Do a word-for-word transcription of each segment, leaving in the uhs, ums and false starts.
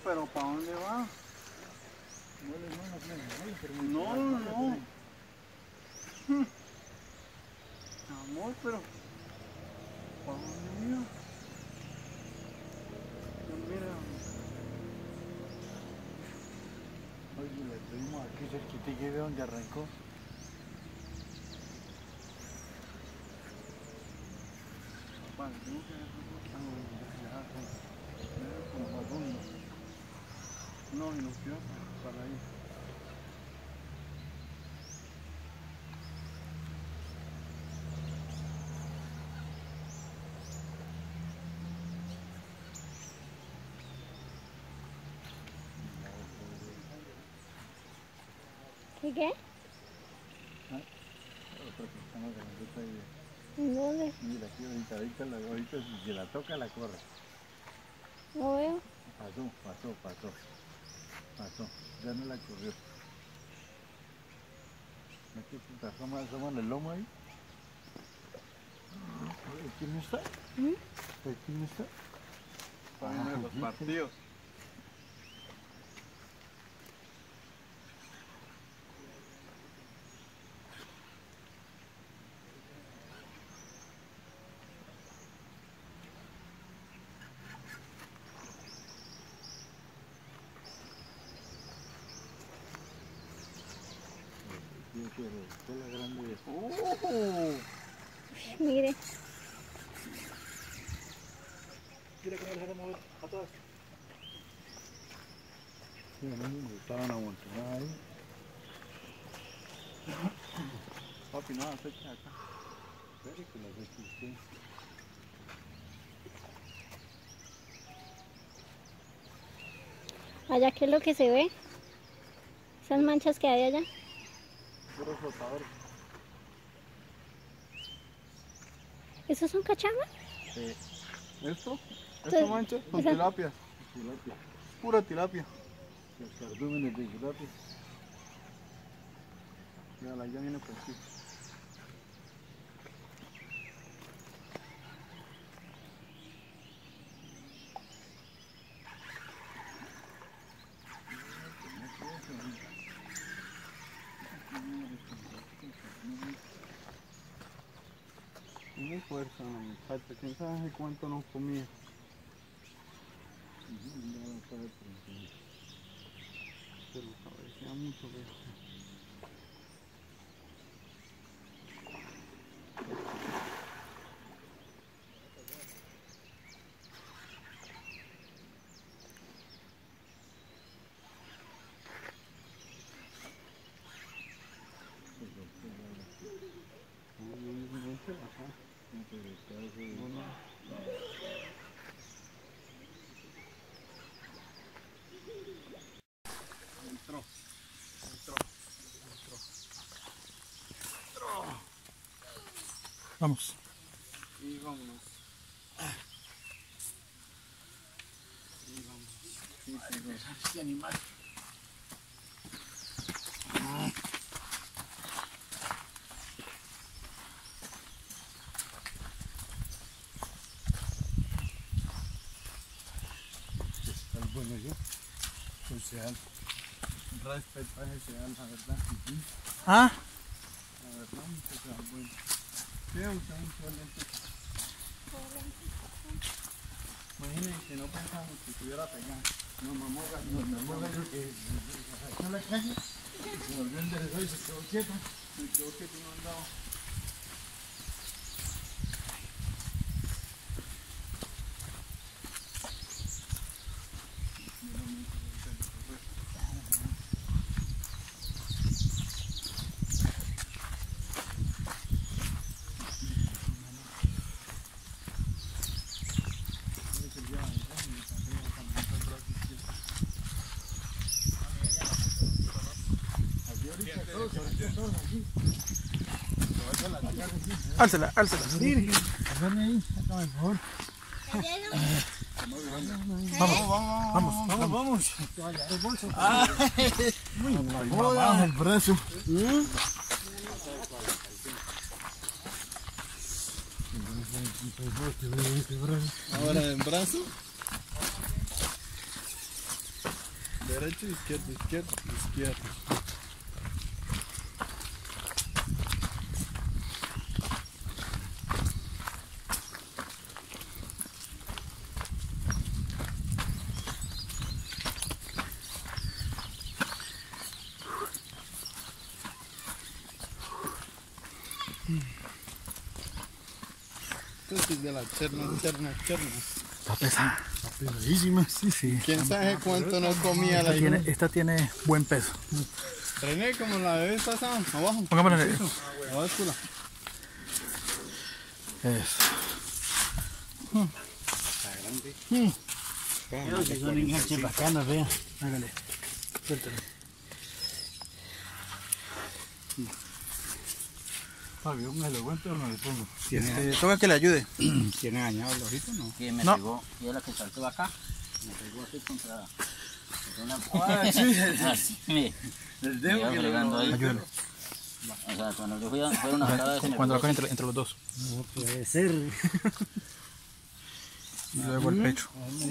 pero ¿para dónde va? No, no, no. Amor, pero ¿para dónde iba? No, mira. Oye, le tuvimos aquí cerquita y ve donde arrancó. Vale, tengo que dejar como vagabundo. No, y nos quedamos para ahí. ¿Y qué? ¿Ah? Otra persona grandota ahí. ¿En dónde? Mira, aquí ahorita, ahorita, la, ahorita si se la toca, la corre. No veo. Pasó, pasó, pasó. Pasó. Ya no la corrió. Aquí se asoma, asoma el lomo ahí. ¿Aquí no está? ¿Mm? ¿Aquí no está? Para uno de los partidos. La grande. ¡Oh! Mire. Mira cómo dejaron mover a todas. Sí, a mí me gustaban amontonar ahí. Papi, no, acecha acá. Espere que las eche usted. ¿Allá qué es lo que se ve? Esas manchas que hay allá. Puro flotador. ¿Esos son cachamas? Sí. ¿Esto? Sí. ¿Esta mancha? Son Esa- tilapias. Tilapia. Pura tilapia. Los cardúmenes de tilapia. Mírala, ya viene por aquí. Tiene fuerza la muchacha, quién sabe cuánto nos comía. Se lo cabecea mucho, veo. Entró, entró, entró, entró. Vamos. Y vámonos. Y vámonos. Sí, señor. Este animal. Está bueno yo. Social. Respetaje se da, la verdad. ¿Ah? La verdad, mucho se da bueno. Sí, usted mucho lente. Imagínense que no pensamos que estuviera pegado. Nos mamó gallo. Nos mamó gallo que sacó la calle y se volvió enderezado y se quedó quieta. Me quedó que tú no andabas. Álzala, álzala. Mire, hágame ahí, hágame por favor. Vamos, vamos, vamos, vamos. Ay, baja el brazo. Ahora en brazo. Derecho, izquierdo, izquierdo, izquierdo. Esto es de la cherna, cherna, cherna. Está pesada. Está pesadísima. Sí, sí. ¿Quién sabe cuánto no comía Esta la tiene, esta tiene buen peso. René, como la de esta, ¿sabes? Abajo. Pongámosla en el- La báscula. Eso. Si son enganches bacanos, vean. Hágale. Suéltalo. Fabio, ¿me lo aguanto o no le pongo? Eh, toca que le ayude. ¿Tiene dañado el ojito no? Que me No. pegó, y es la que saltó acá. Me pegó así contra una... Ah, sí. Así me... El me iba fregando ahí. Ayúdale. O sea, cuando yo fui a fueron a cada vez se me Cuando lo pegó cogen entre, entre los dos. No puede ser. Y luego el pecho.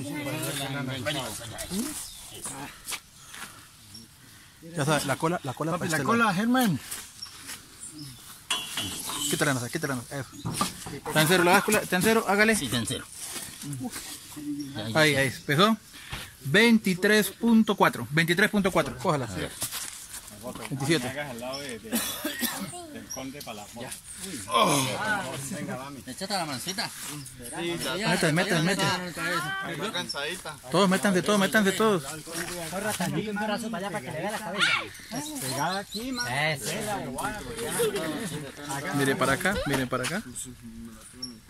Ya sabes, la cola, la cola para la este cola, lado. Germán. Quítale, no, quítale. No. Eso. Está en cero la báscula. Está en cero, hágale. Sí, está en cero. Ahí, ahí. Pesó. veintitrés punto cuatro. veintitrés punto cuatro. Cójala. veintisiete. Al lado de, de, del conde para la foto. Venga, dame. Échate la mancita. Metan, metan, metan. Está cansadita. Todos, métanse, todos, métanse todos. Un brazo para allá para que le vea la cabeza. Pegada aquí, man. Eso. Miren para acá, miren para acá.